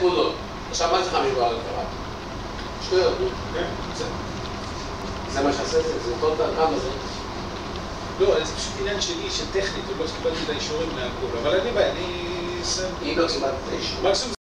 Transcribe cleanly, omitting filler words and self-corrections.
נקודות. עכשיו מה צריך מגבלה לקראת? שטויות, זה מה שעשה את זה, זה כל כמה זה. לא, זה פשוט עניין שלי, של טכנית, עוד לא קיבלתי את האישורים להכל, אבל אני אסיים. אם לא קיבלת את האישורים.